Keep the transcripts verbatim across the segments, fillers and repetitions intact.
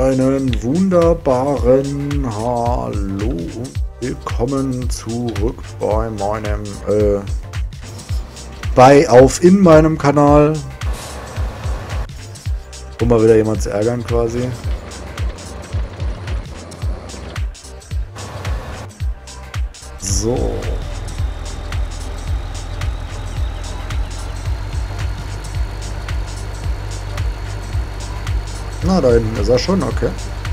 Einen wunderbaren Hallo und willkommen zurück bei meinem, äh, bei auf in meinem Kanal. Um mal wieder jemand zu ärgern quasi. So. Na, da hinten ist er schon, okay.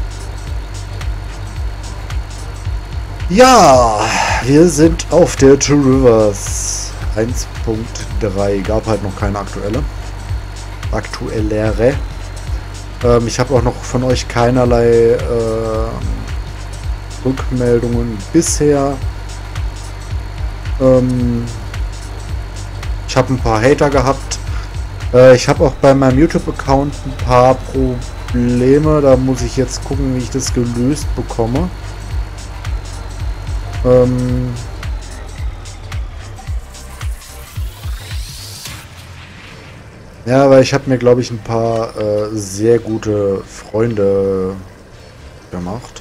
Ja, wir sind auf der Two Rivers eins Punkt drei. Gab halt noch keine aktuelle. Aktuellere. Ähm, ich habe auch noch von euch keinerlei äh, Rückmeldungen bisher. Ähm, ich habe ein paar Hater gehabt. Äh, ich habe auch bei meinem YouTube-Account ein paar Probleme. Da muss ich jetzt gucken, wie ich das gelöst bekomme. Ähm ja, weil ich habe mir, glaube ich, ein paar äh, sehr gute Freunde gemacht.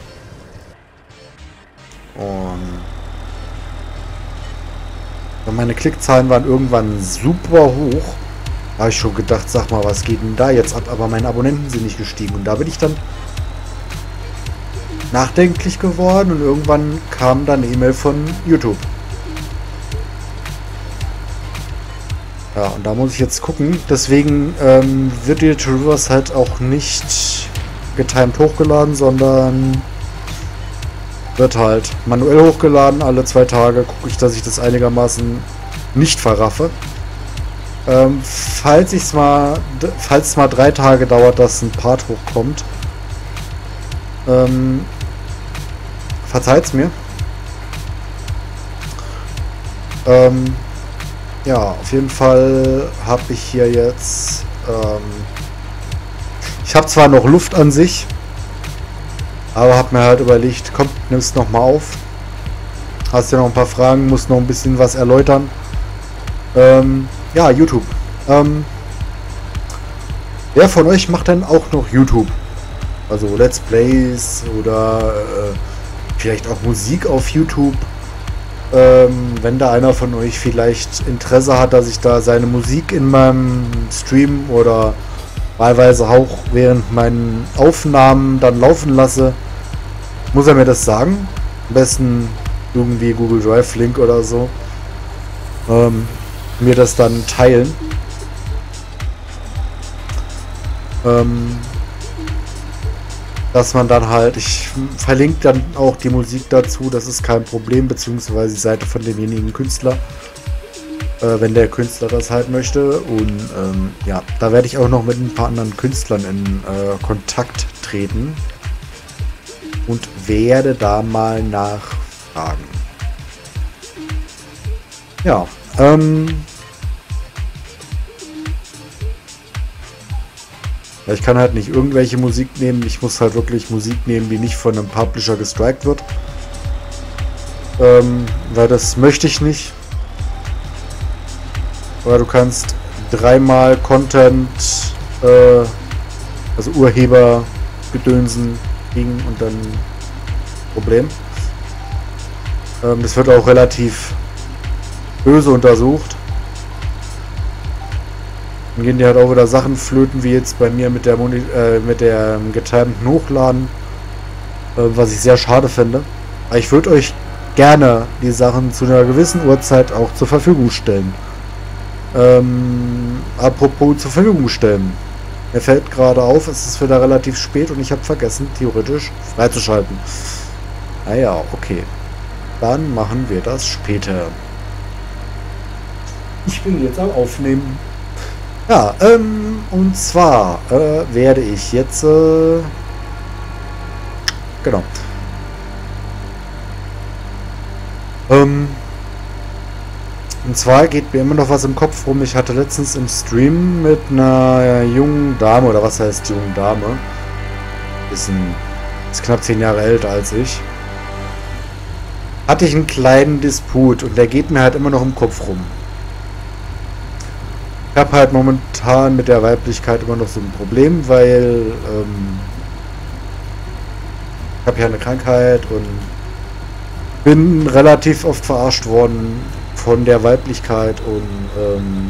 Und meine Klickzahlen waren irgendwann super hoch. Da habe ich schon gedacht, sag mal, was geht denn da jetzt ab? Aber meine Abonnenten sind nicht gestiegen. Und da bin ich dann nachdenklich geworden und irgendwann kam dann eine E-Mail von YouTube. Ja, und da muss ich jetzt gucken. Deswegen ähm, wird die Two Rivers halt auch nicht getimed hochgeladen, sondern wird halt manuell hochgeladen. Alle zwei Tage gucke ich, dass ich das einigermaßen nicht verraffe. Ähm, falls ich's mal, falls es mal drei Tage dauert, dass ein Part hochkommt, ähm, verzeiht's mir. Ähm, ja, auf jeden Fall habe ich hier jetzt, ähm, ich habe zwar noch Luft an sich, aber habe mir halt überlegt, komm, nimm's noch mal auf. Hast ja noch ein paar Fragen, musst noch ein bisschen was erläutern. Ähm, Ja, YouTube. Ähm, wer von euch macht denn auch noch YouTube? Also Let's Plays oder äh, vielleicht auch Musik auf YouTube? Ähm, wenn da einer von euch vielleicht Interesse hat, dass ich da seine Musik in meinem Stream oder wahlweise auch während meinen Aufnahmen dann laufen lasse, muss er mir das sagen. Am besten irgendwie Google Drive Link oder so. Ähm, mir das dann teilen. Ähm, dass man dann halt, ich verlinke dann auch die Musik dazu, das ist kein Problem, beziehungsweise die Seite von demjenigen Künstler, äh, wenn der Künstler das halt möchte. Und ähm, ja, da werde ich auch noch mit ein paar anderen Künstlern in äh, Kontakt treten und werde da mal nachfragen. Ja. Ähm, ich kann halt nicht irgendwelche Musik nehmen, ich muss halt wirklich Musik nehmen, die nicht von einem Publisher gestrikt wird. Ähm, weil das möchte ich nicht. Weil du kannst dreimal Content, äh, also Urheber Gedönsen kriegen und dann Problem. Ähm, das wird auch relativ böse untersucht. Dann gehen die halt auch wieder Sachen flöten, wie jetzt bei mir mit der Moni äh, mit der getimten Hochladen, äh, was ich sehr schade finde. Aber ich würde euch gerne die Sachen zu einer gewissen Uhrzeit auch zur Verfügung stellen. Ähm, apropos zur Verfügung stellen. Mir fällt gerade auf, es ist wieder relativ spät und ich habe vergessen, theoretisch freizuschalten. Naja, okay. Dann machen wir das später. Ich will jetzt auch aufnehmen. Ja, ähm, und zwar äh, werde ich jetzt, äh, genau. Ähm, und zwar geht mir immer noch was im Kopf rum. Ich hatte letztens im Stream mit einer jungen Dame, oder was heißt jungen Dame? Ist, ein, ist knapp zehn Jahre älter als ich. Hatte ich einen kleinen Disput und der geht mir halt immer noch im Kopf rum. Ich habe halt momentan mit der Weiblichkeit immer noch so ein Problem, weil ähm, Ich habe ja eine Krankheit und bin relativ oft verarscht worden von der Weiblichkeit und ähm,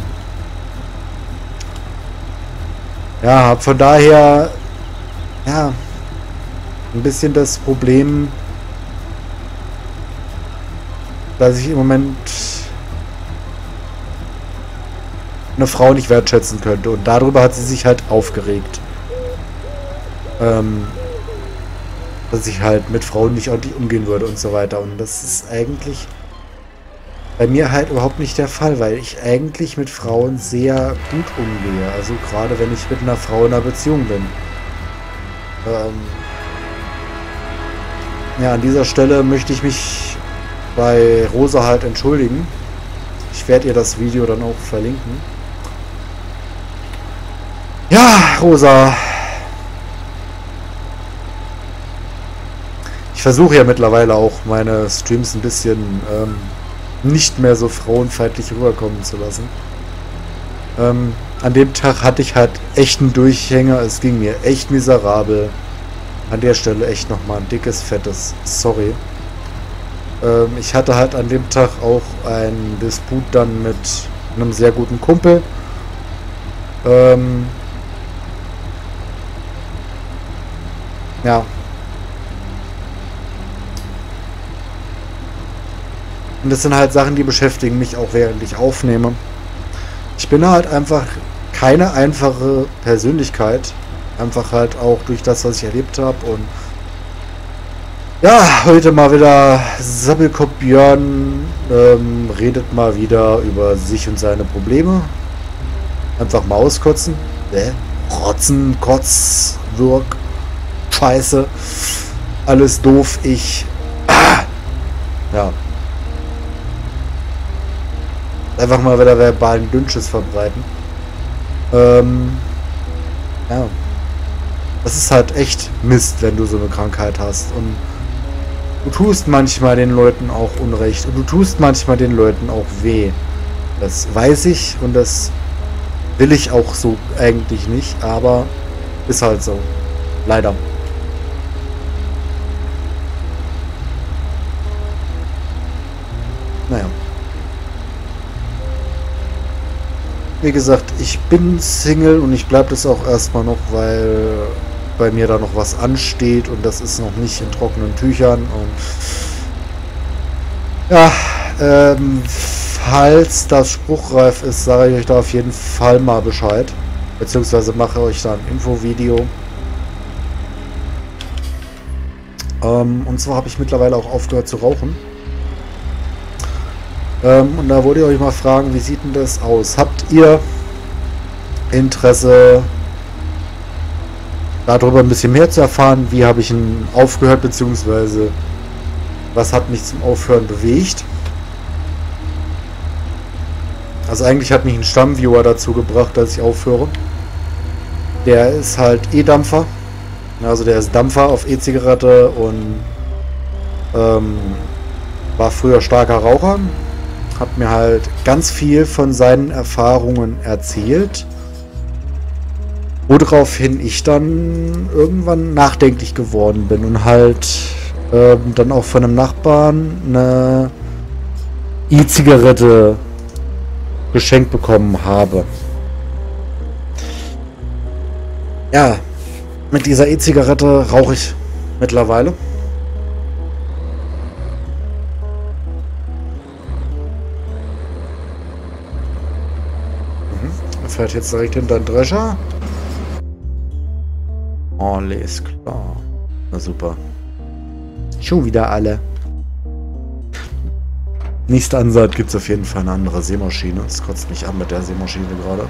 ja, habe von daher ja ein bisschen das Problem, dass ich im Moment eine Frau nicht wertschätzen könnte. Und darüber hat sie sich halt aufgeregt. Ähm, dass ich halt mit Frauen nicht ordentlich umgehen würde und so weiter. Und das ist eigentlich bei mir halt überhaupt nicht der Fall, weil ich eigentlich mit Frauen sehr gut umgehe. Also gerade wenn ich mit einer Frau in einer Beziehung bin. Ähm, ja, an dieser Stelle möchte ich mich bei Rosa halt entschuldigen. Ich werde ihr das Video dann auch verlinken. Ja, Rosa. Ich versuche ja mittlerweile auch meine Streams ein bisschen ähm, nicht mehr so frauenfeindlich rüberkommen zu lassen. Ähm, an dem Tag hatte ich halt echt einen Durchhänger. Es ging mir echt miserabel. An der Stelle echt nochmal ein dickes, fettes Sorry. Ähm, ich hatte halt an dem Tag auch einen Disput dann mit einem sehr guten Kumpel. Ähm, ja. Und das sind halt Sachen, die beschäftigen mich auch, während ich aufnehme. Ich bin halt einfach keine einfache Persönlichkeit. Einfach halt auch durch das, was ich erlebt habe. Und ja, heute mal wieder Sabbelkopf Björn ähm, redet mal wieder über sich und seine Probleme. Einfach mal auskotzen. Äh, Rotzen, Kotz, Wirk, Scheiße. Alles doof. Ich... Ah! Ja. Einfach mal wieder verbalen Dünnschiss verbreiten. Ähm, ja. Das ist halt echt Mist, wenn du so eine Krankheit hast. Und du tust manchmal den Leuten auch Unrecht. Und du tust manchmal den Leuten auch weh. Das weiß ich und das will ich auch so eigentlich nicht. Aber ist halt so. Leider. Naja. Wie gesagt, ich bin Single und ich bleibe das auch erstmal noch, weil bei mir da noch was ansteht und das ist noch nicht in trockenen Tüchern. Und ja, ähm, falls das spruchreif ist, sage ich euch da auf jeden Fall mal Bescheid. Beziehungsweise mache euch da ein Infovideo. Ähm, und zwar habe ich mittlerweile auch aufgehört zu rauchen. Ähm, und da wollte ich euch mal fragen, wie sieht denn das aus? Habt ihr Interesse, darüber ein bisschen mehr zu erfahren? Wie habe ich ihn aufgehört, beziehungsweise was hat mich zum Aufhören bewegt? Also eigentlich hat mich ein Stammviewer dazu gebracht, dass ich aufhöre. Der ist halt E-Dampfer. Also der ist Dampfer auf E-Zigarette und ähm, war früher starker Raucher. Hat mir halt ganz viel von seinen Erfahrungen erzählt. Woraufhin ich dann irgendwann nachdenklich geworden bin und halt ähm, dann auch von einem Nachbarn eine E-Zigarette geschenkt bekommen habe. Ja, mit dieser E-Zigarette rauche ich mittlerweile. Fährt jetzt direkt hinter den Drescher. Alles klar. Na super. Schon wieder alle. Nächste Ansatz gibt es auf jeden Fall eine andere Seemaschine. Das kotzt mich an mit der Seemaschine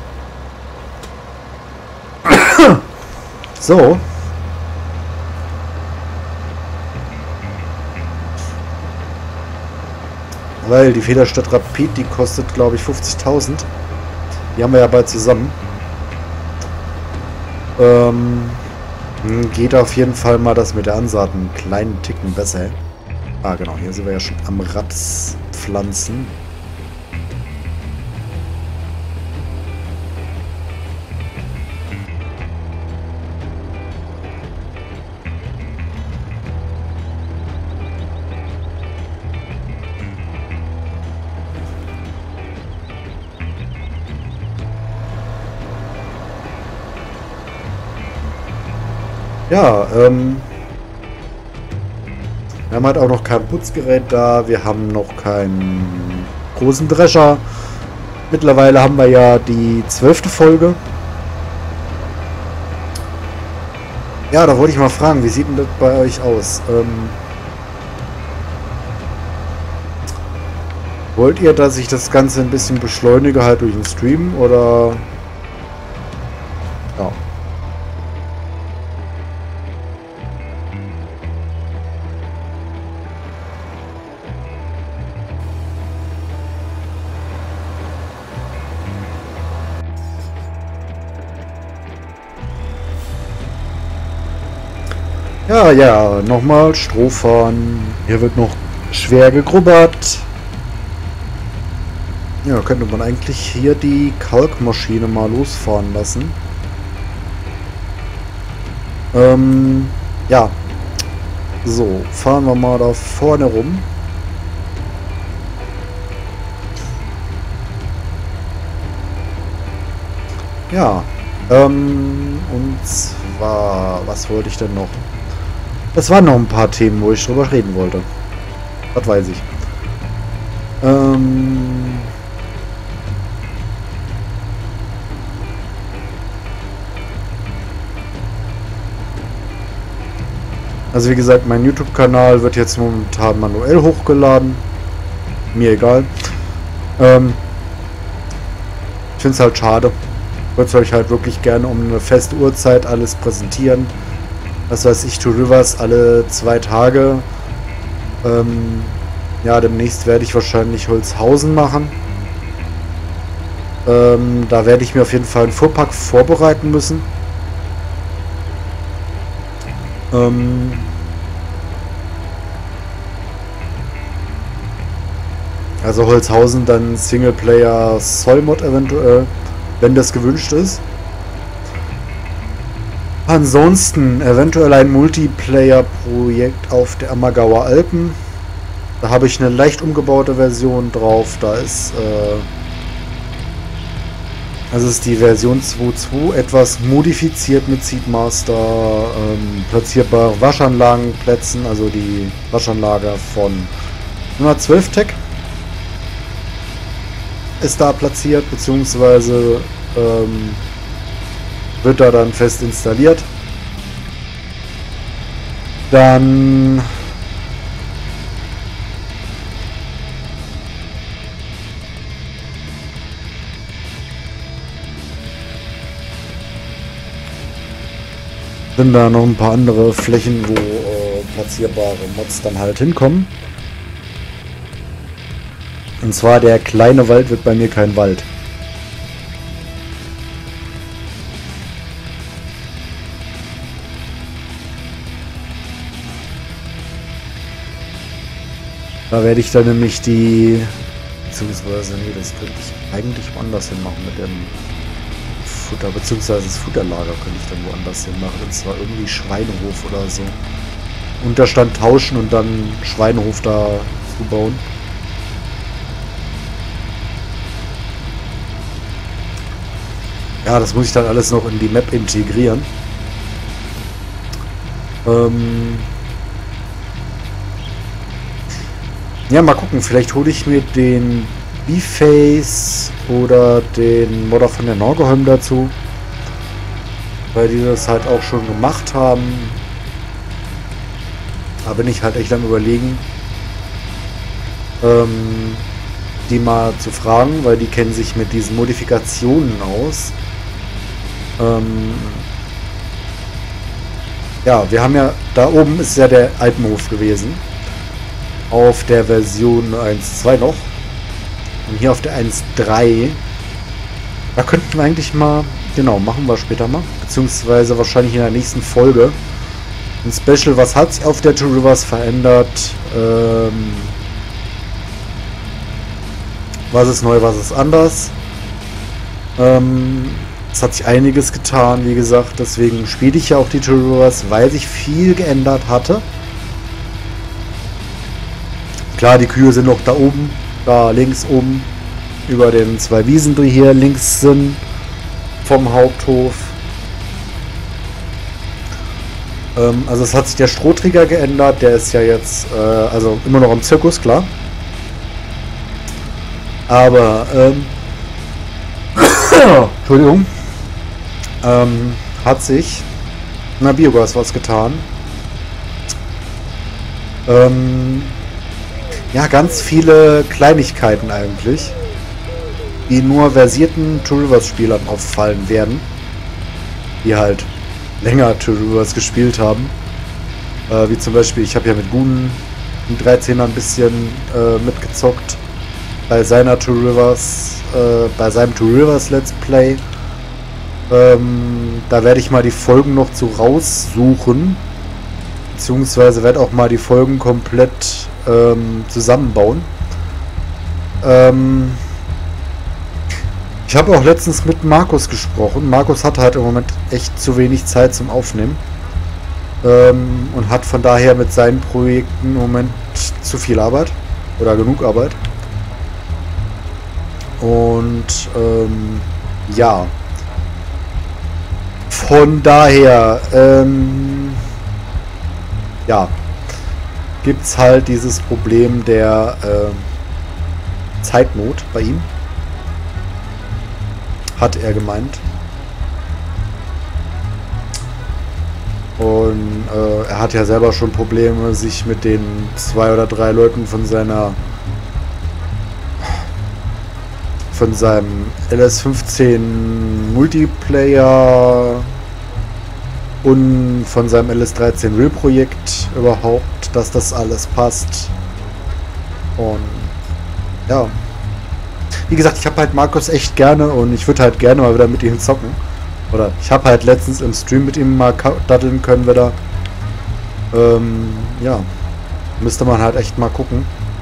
gerade. So. Weil die Federstadt Rapid, die kostet glaube ich fünfzigtausend. Die haben wir ja bald zusammen. Ähm, geht auf jeden Fall mal das mit der Ansaat einen kleinen Ticken besser. Ah genau, hier sind wir ja schon am Rapspflanzen. Ja, ähm... wir haben halt auch noch kein Putzgerät da. Wir haben noch keinen großen Drescher. Mittlerweile haben wir ja die zwölfte Folge. Ja, da wollte ich mal fragen, wie sieht denn das bei euch aus? Ähm, wollt ihr, dass ich das Ganze ein bisschen beschleunige, halt durch den Stream, oder... Ja. Ja, ja, nochmal Stroh fahren. Hier wird noch schwer gegrubbert. Ja, könnte man eigentlich hier die Kalkmaschine mal losfahren lassen. Ähm, ja. So, fahren wir mal da vorne rum. Ja, ähm, und zwar, was wollte ich denn noch? Es waren noch ein paar Themen, wo ich drüber reden wollte. Das weiß ich. Ähm... Also wie gesagt, mein YouTube-Kanal wird jetzt momentan manuell hochgeladen. Mir egal. Ähm, ich finde es halt schade. Ich würde es euch halt wirklich gerne um eine feste Uhrzeit alles präsentieren. Was weiß ich, Two Rivers alle zwei Tage. Ähm, ja, demnächst werde ich wahrscheinlich Holzhausen machen. Ähm, da werde ich mir auf jeden Fall einen Fuhrpark vorbereiten müssen. Ähm, also Holzhausen dann Singleplayer Soulmod eventuell, wenn das gewünscht ist. Ansonsten eventuell ein Multiplayer-Projekt auf der Ammergauer Alpen. Da habe ich eine leicht umgebaute Version drauf. Da ist äh, also ist die Version zwei Punkt zwei etwas modifiziert mit Seedmaster, ähm, platzierbare Waschanlagenplätzen, also die Waschanlage von hundertzwölf Tech ist da platziert, beziehungsweise ähm, wird da dann fest installiert. Dann sind da noch ein paar andere Flächen, wo äh, platzierbare Mods dann halt hinkommen. Und zwar der kleine Wald wird bei mir kein Wald. Da werde ich dann nämlich die, beziehungsweise, nee, das könnte ich eigentlich woanders hin machen mit dem Futter, beziehungsweise das Futterlager könnte ich dann woanders hin machen, und zwar irgendwie Schweinehof oder so. Unterstand tauschen und dann Schweinehof da zu bauen. Ja, das muss ich dann alles noch in die Map integrieren. Ähm Ja, mal gucken. Vielleicht hole ich mir den B-Face oder den Modder von der Norgeholm dazu. Weil die das halt auch schon gemacht haben. Da bin ich halt echt am Überlegen, ähm, die mal zu fragen, weil die kennen sich mit diesen Modifikationen aus. Ähm ja, wir haben ja, da oben ist ja der Alpenhof gewesen. Auf der Version eins Punkt zwei noch. Und hier auf der eins Punkt drei. Da könnten wir eigentlich mal, genau, machen wir später mal. Beziehungsweise wahrscheinlich in der nächsten Folge. Ein Special, was hat sich auf der Two Rivers verändert? Ähm, was ist neu, was ist anders? Ähm, es hat sich einiges getan, wie gesagt. Deswegen spiele ich ja auch die Two Rivers, weil sich viel geändert hatte. Klar, die Kühe sind noch da oben, da links oben, über den zwei Wiesen, die hier links sind, vom Haupthof. Ähm, also es hat sich der Strohträger geändert, der ist ja jetzt, äh, also immer noch im Zirkus, klar. Aber, ähm, Entschuldigung, ähm, hat sich in der Biogas was getan. Ähm, ja, ganz viele Kleinigkeiten eigentlich, die nur versierten Two Rivers Spielern auffallen werden, die halt länger Two Rivers gespielt haben. Äh, wie zum Beispiel, ich habe ja mit Gun im dreizehner ein bisschen äh, mitgezockt bei seiner Two Rivers, äh, bei seinem Two Rivers Let's Play. Ähm, da werde ich mal die Folgen noch zu raussuchen, beziehungsweise werde auch mal die Folgen komplett ähm, zusammenbauen. Ähm, ich habe auch letztens mit Markus gesprochen. Markus hat halt im Moment echt zu wenig Zeit zum Aufnehmen ähm, und hat von daher mit seinen Projekten im Moment zu viel Arbeit oder genug Arbeit. Und ähm, ja, von daher ähm, ja, gibt es halt dieses Problem der äh, Zeitnot bei ihm. Hat er gemeint. Und äh, er hat ja selber schon Probleme, sich mit den zwei oder drei Leuten von seiner von seinem L S fünfzehn Multiplayer und von seinem L S dreizehn Real Projekt überhaupt, dass das alles passt. Und ja, wie gesagt, ich habe halt Markus echt gerne und ich würde halt gerne mal wieder mit ihm zocken. Oder ich habe halt letztens im Stream mit ihm mal daddeln können wieder. Ähm, ja, müsste man halt echt mal gucken,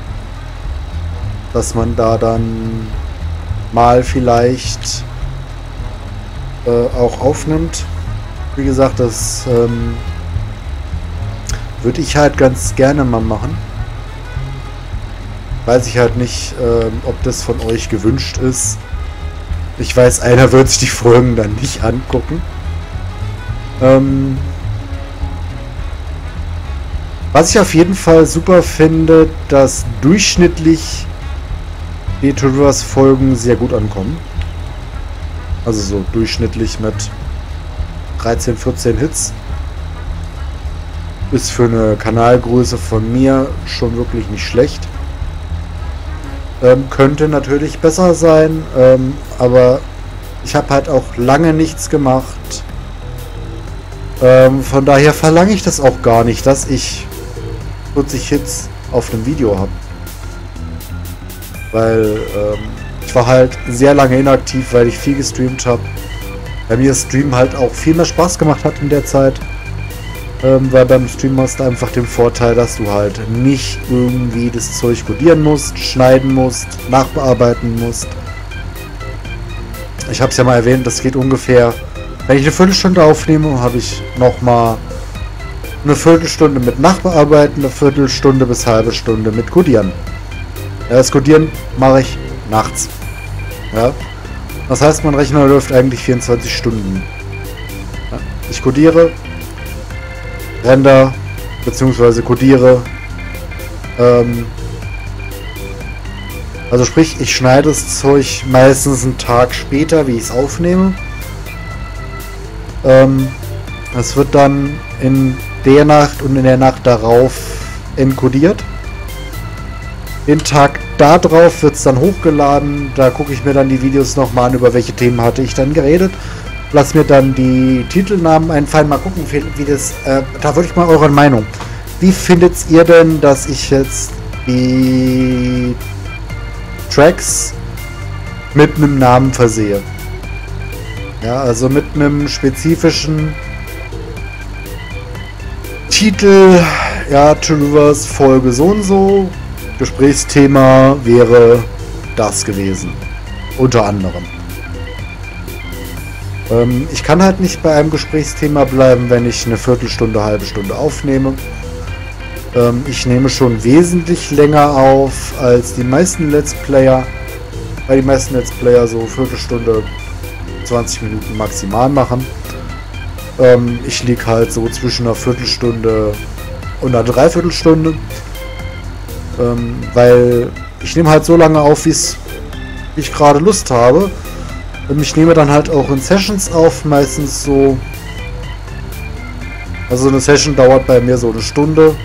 dass man da dann mal vielleicht äh, auch aufnimmt. Wie gesagt, das ähm, würde ich halt ganz gerne mal machen. Weiß ich halt nicht, ähm, ob das von euch gewünscht ist. Ich weiß, einer wird sich die Folgen dann nicht angucken. Ähm, was ich auf jeden Fall super finde, dass durchschnittlich die Two Rivers Folgen sehr gut ankommen. Also so durchschnittlich mit dreizehn, vierzehn Hits. Ist für eine Kanalgröße von mir schon wirklich nicht schlecht. Ähm, könnte natürlich besser sein, ähm, aber ich habe halt auch lange nichts gemacht. Ähm, von daher verlange ich das auch gar nicht, dass ich vierzig Hits auf einem Video habe. Weil ähm, ich war halt sehr lange inaktiv, weil ich viel gestreamt habe. Bei mir Stream halt auch viel mehr Spaß gemacht hat in der Zeit. Ähm, weil beim Stream hast du einfach den Vorteil, dass du halt nicht irgendwie das Zeug codieren musst, schneiden musst, nachbearbeiten musst. Ich habe es ja mal erwähnt, das geht ungefähr, wenn ich eine Viertelstunde aufnehme, habe ich nochmal eine Viertelstunde mit Nachbearbeiten, eine Viertelstunde bis halbe Stunde mit Codieren. Ja, das Codieren mache ich nachts. Ja. Das heißt, mein Rechner läuft eigentlich vierundzwanzig Stunden. Ja. Ich codiere, render, beziehungsweise codiere. Ähm, also sprich, ich schneide das Zeug meistens einen Tag später, wie ich es aufnehme. Ähm, es wird dann in der Nacht und in der Nacht darauf encodiert. Den Tag darauf wird es dann hochgeladen. Da gucke ich mir dann die Videos nochmal an, über welche Themen hatte ich dann geredet. Lass mir dann die Titelnamen einfallen. Mal gucken, wie das... Äh, da würde ich mal eure Meinung. Wie findet ihr denn, dass ich jetzt die Tracks mit einem Namen versehe? Ja, also mit einem spezifischen Titel. Ja, Two Rivers Folge so und so. Gesprächsthema wäre das gewesen. Unter anderem. Ähm, ich kann halt nicht bei einem Gesprächsthema bleiben, wenn ich eine Viertelstunde, halbe Stunde aufnehme. Ähm, ich nehme schon wesentlich länger auf als die meisten Let's Player. Weil die meisten Let's Player so Viertelstunde, zwanzig Minuten maximal machen. Ähm, ich liege halt so zwischen einer Viertelstunde und einer Dreiviertelstunde. Ähm, weil ich nehme halt so lange auf, wie es ich gerade Lust habe. Und ich nehme dann halt auch in Sessions auf, meistens so. Also eine Session dauert bei mir so eine Stunde.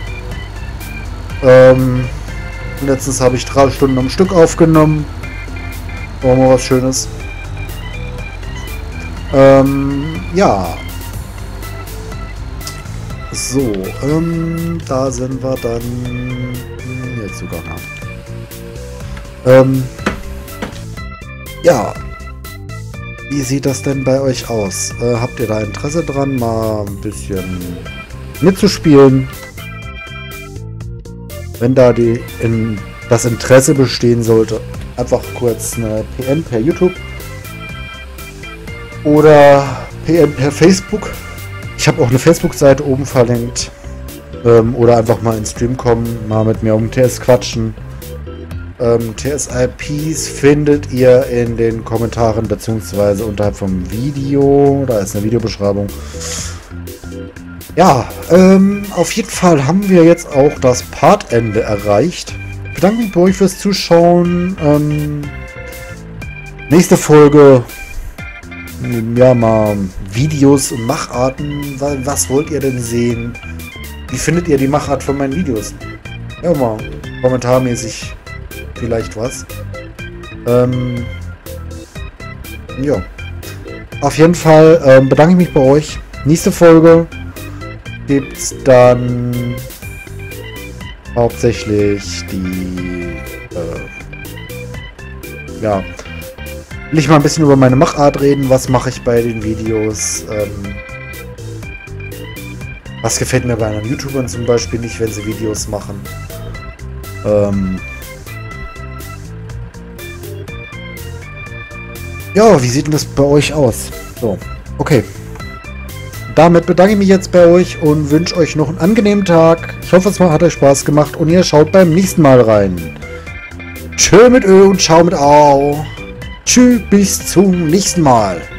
Ähm, letztens habe ich drei Stunden am Stück aufgenommen. War mal was Schönes. Ähm, ja. So, ähm, da sind wir dann jetzt sogar noch. Ähm, ja. Wie sieht das denn bei euch aus? Äh, habt ihr da Interesse dran, mal ein bisschen mitzuspielen? Wenn da die in das Interesse bestehen sollte, einfach kurz eine P N per YouTube oder P N per Facebook. Ich habe auch eine Facebook-Seite oben verlinkt. Ähm, oder einfach mal ins Stream kommen, mal mit mir um T S quatschen. Ähm, T S I Ps findet ihr in den Kommentaren beziehungsweise unterhalb vom Video. Da ist eine Videobeschreibung. Ja, ähm, auf jeden Fall haben wir jetzt auch das Partende erreicht. Ich bedanke mich bei euch fürs Zuschauen. Ähm, nächste Folge, ja, mal Videos und Macharten. Was wollt ihr denn sehen? Wie findet ihr die Machart von meinen Videos? Ja, mal kommentarmäßig vielleicht was. Ähm, ja. Auf jeden Fall ähm, bedanke ich mich bei euch. Nächste Folge gibt's dann hauptsächlich die äh, ja, will ich mal ein bisschen über meine Machart reden. Was mache ich bei den Videos? Ähm, was gefällt mir bei anderen YouTubern zum Beispiel nicht, wenn sie Videos machen? Ähm, ja, wie sieht denn das bei euch aus? So, okay. Damit bedanke ich mich jetzt bei euch und wünsche euch noch einen angenehmen Tag. Ich hoffe, es hat euch Spaß gemacht und ihr schaut beim nächsten Mal rein. Tschö mit Ö und ciao mit Au. Tschüss, bis zum nächsten Mal.